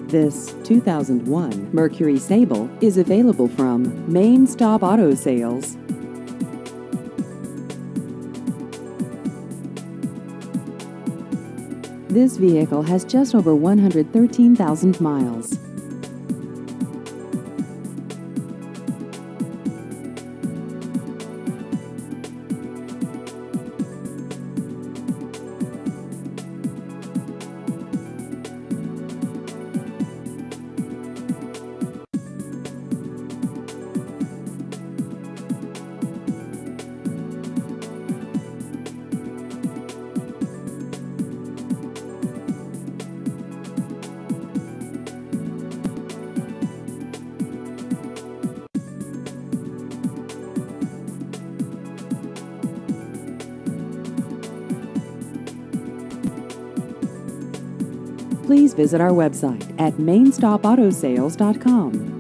This 2001 Mercury Sable is available from Main Stop Auto Sales. This vehicle has just over 113,000 miles. Please visit our website at mainstopautosales.com.